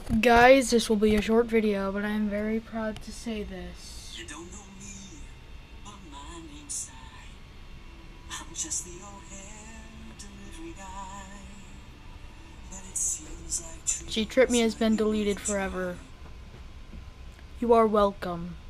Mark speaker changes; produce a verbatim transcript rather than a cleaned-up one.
Speaker 1: Guys, this will be a short video, but I am very proud to say this.
Speaker 2: You don't know me, but my name's Si. I'm just the old hair delivery guy. But it seems like
Speaker 1: G Trip Me has been deleted forever. You are welcome.